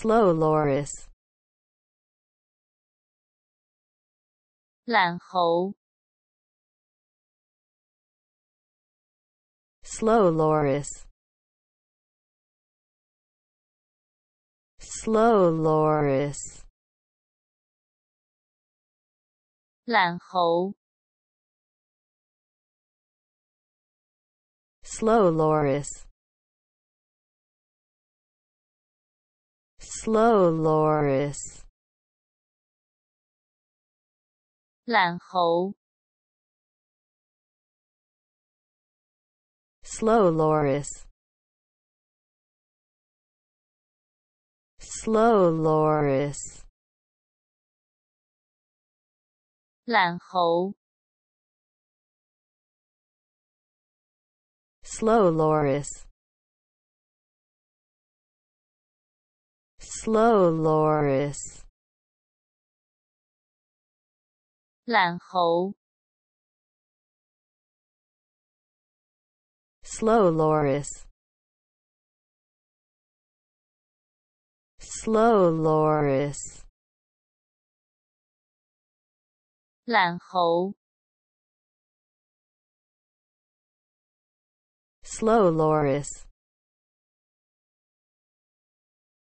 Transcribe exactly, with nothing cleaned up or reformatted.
slow loris, 懶猴 slow loris, slow loris, 懶猴 slow loris, slow loris, 懶猴 slow loris, slow loris, 懶猴 slow loris, slow loris, 懒猴 slow loris, slow loris, 懒猴 slow loris,